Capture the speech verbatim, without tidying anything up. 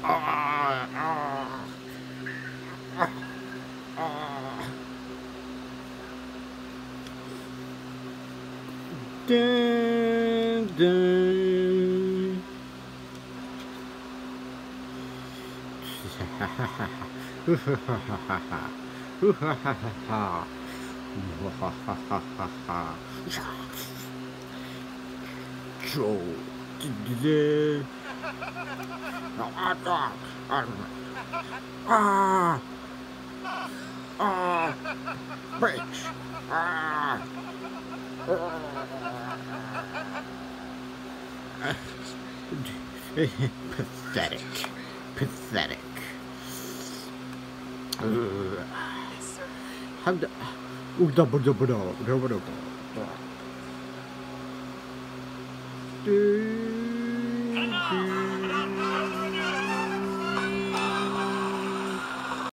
Ah, ah, ah, ah. Dun, dun. Joe. Ah, ah, bitch. Ah. Pathetic. Pathetic. Ugh. How the... Ooh, double, double, double, double, double.